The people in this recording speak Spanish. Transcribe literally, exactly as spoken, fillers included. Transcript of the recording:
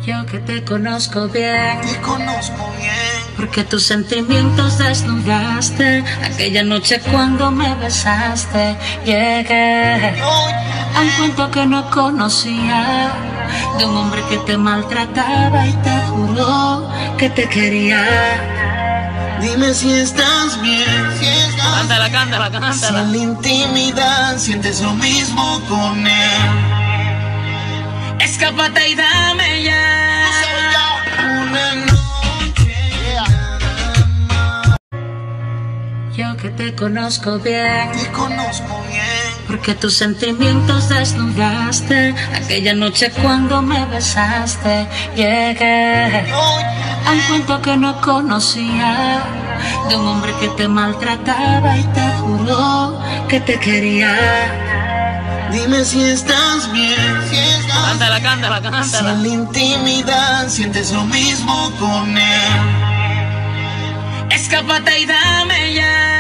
Yo que te conozco bien, te conozco bien, porque tus sentimientos desnudaste aquella noche cuando me besaste. Llegué a un cuento que no conocía, de un hombre que te maltrataba y te juró que te quería. Dime si estás bien, si estás cántala, cántala, cántala. Si en la intimidad sientes lo mismo con él. Escápate y dame ya una noche, nada más. Yo que te conozco bien, te conozco bien, porque tus sentimientos desnudaste aquella noche cuando me besaste. Llegué a un cuento que no conocía, de un hombre que te maltrataba y te juró que te quería. Dime si estás bien, si estás cántala, cántala, cántala. Si en la intimidad sientes lo mismo con él. Escápate y dame ya